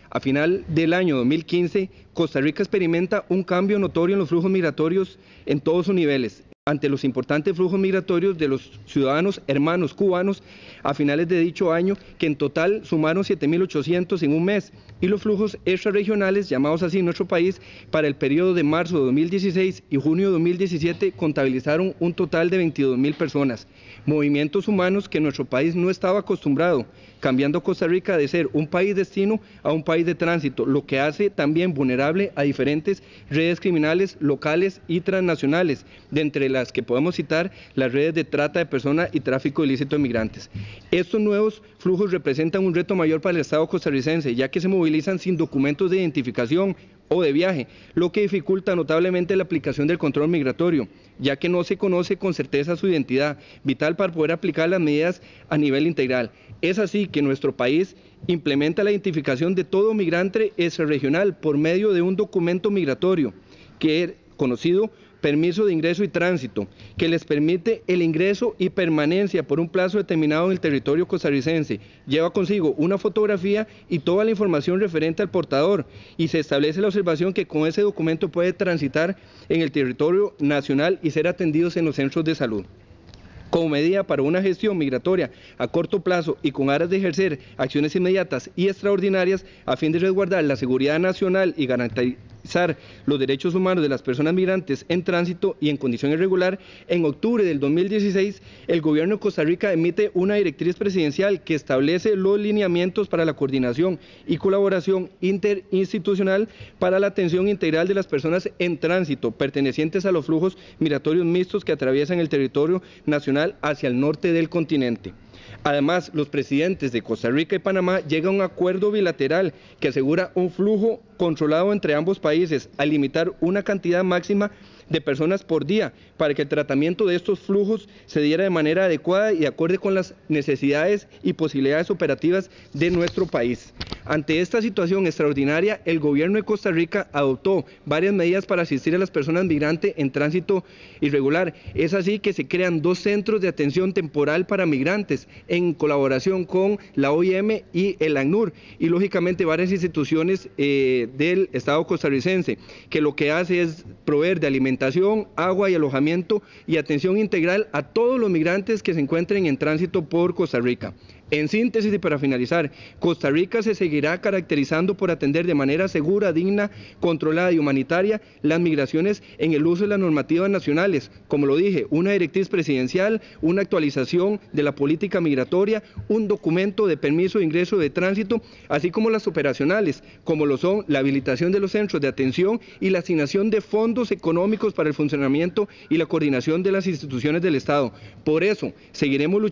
A final del año 2015, Costa Rica experimenta un cambio notorio en los flujos migratorios en todos sus niveles. Ante los importantes flujos migratorios de los ciudadanos hermanos cubanos a finales de dicho año, que en total sumaron 7.800 en un mes, y los flujos extrarregionales, llamados así en nuestro país, para el periodo de marzo de 2016 y junio de 2017 contabilizaron un total de 22.000 personas. Movimientos humanos que nuestro país no estaba acostumbrado, cambiando Costa Rica de ser un país destino a un país de tránsito, lo que hace también vulnerable a diferentes redes criminales locales y transnacionales, de entre las que podemos citar las redes de trata de personas y tráfico ilícito de migrantes. Estos nuevos flujos representan un reto mayor para el Estado costarricense, ya que se movilizan sin documentos de identificación o de viaje, lo que dificulta notablemente la aplicación del control migratorio, ya que no se conoce con certeza su identidad, vital para poder aplicar las medidas a nivel integral. Es así que nuestro país implementa la identificación de todo migrante extrarregional por medio de un documento migratorio, que es conocido permiso de ingreso y tránsito, que les permite el ingreso y permanencia por un plazo determinado en el territorio costarricense. Lleva consigo una fotografía y toda la información referente al portador, y se establece la observación que con ese documento puede transitar en el territorio nacional y ser atendidos en los centros de salud. Como medida para una gestión migratoria a corto plazo y con aras de ejercer acciones inmediatas y extraordinarias a fin de resguardar la seguridad nacional y garantizar los derechos humanos de las personas migrantes en tránsito y en condición irregular, en octubre del 2016, el Gobierno de Costa Rica emite una directriz presidencial que establece los lineamientos para la coordinación y colaboración interinstitucional para la atención integral de las personas en tránsito pertenecientes a los flujos migratorios mixtos que atraviesan el territorio nacional hacia el norte del continente. Además, los presidentes de Costa Rica y Panamá llegan a un acuerdo bilateral que asegura un flujo controlado entre ambos países al limitar una cantidad máxima de personas por día para que el tratamiento de estos flujos se diera de manera adecuada y acorde con las necesidades y posibilidades operativas de nuestro país. Ante esta situación extraordinaria, el Gobierno de Costa Rica adoptó varias medidas para asistir a las personas migrantes en tránsito irregular. Es así que se crean 2 centros de atención temporal para migrantes en colaboración con la OIM y el ACNUR, y lógicamente varias instituciones del Estado costarricense, que lo que hace es proveer de alimentación, agua y alojamiento y atención integral a todos los migrantes que se encuentren en tránsito por Costa Rica. En síntesis y para finalizar, Costa Rica se seguirá caracterizando por atender de manera segura, digna, controlada y humanitaria las migraciones en el uso de las normativas nacionales, como lo dije, una directriz presidencial, una actualización de la política migratoria, un documento de permiso de ingreso de tránsito, así como las operacionales, como lo son la habilitación de los centros de atención y la asignación de fondos económicos para el funcionamiento y la coordinación de las instituciones del Estado. Por eso, seguiremos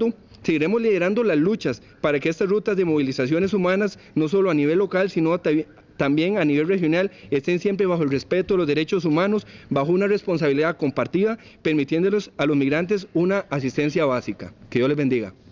liderando las luchas para que estas rutas de movilizaciones humanas, no solo a nivel local, sino también a nivel regional, estén siempre bajo el respeto de los derechos humanos, bajo una responsabilidad compartida, permitiéndoles a los migrantes una asistencia básica. Que Dios les bendiga.